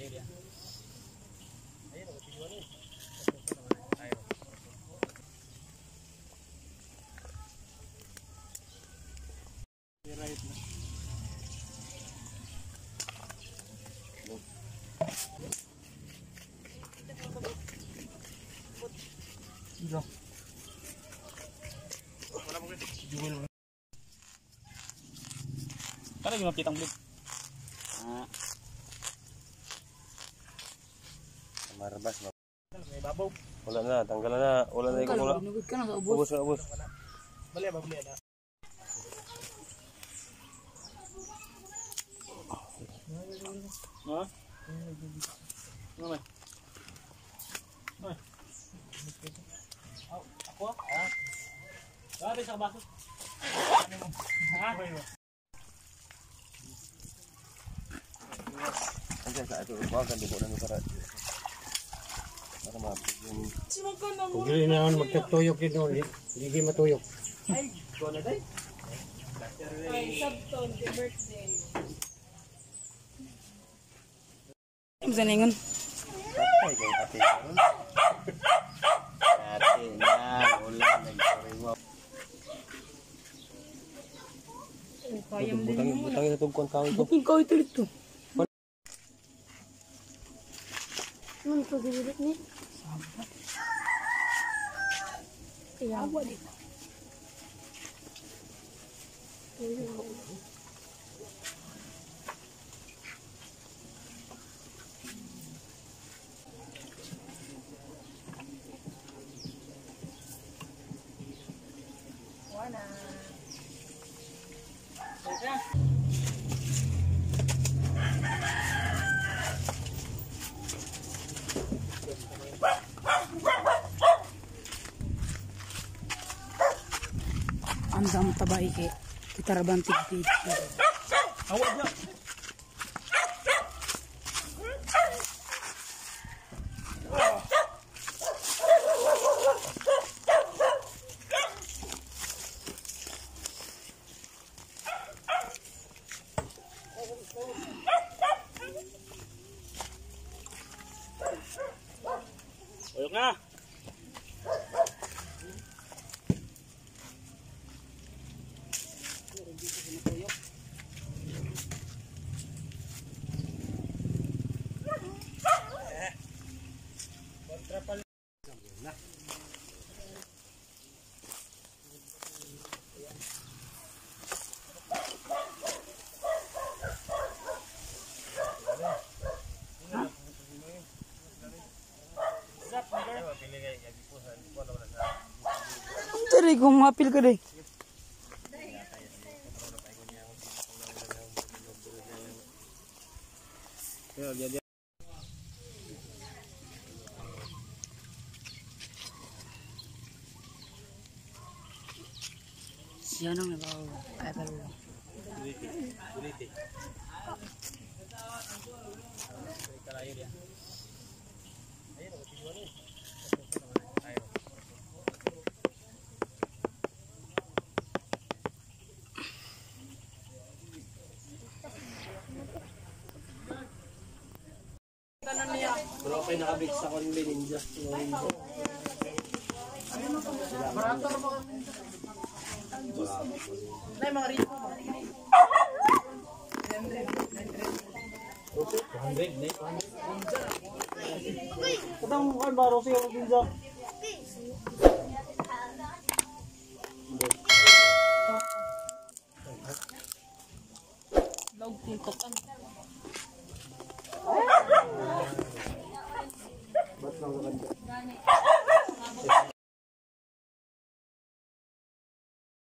Karena gimana pitang blit? Marbas. Babaw. Wala na, tanggalan na. Wala na ikaw wala. Ubus na, ubus. Bali ba bali na? Ha? Ano? Ako? Grabe sa baso. Ha? Andiyan sa ato, huwag kang dugo na para mapigyan. Kung hindi naman magtatuyok yun, hindi matuyok. Ay, ko na day. Ay, sabton, the birthday. Ano sa ningon? Patay kayo pati. Pati na, wala nagpariwa. Butangin na itong kontaw ito. Bukong kau itu dito. Ano ito dibilit ni? Iya, buat dito. Andam tabai ke kita rabantik di. Awak dia. Oyok na. Cari kau ngapil ke deh. Siya nang nabaw. Ay pala. Buliti. Kalayo dia. Ayun, tinuan ni. Ayun. Bro, okay nakabit sa konli ninja. Operator mo. Nay mga rito. 200, nay. Kadang kan baro siya ninja. Log tingkokan.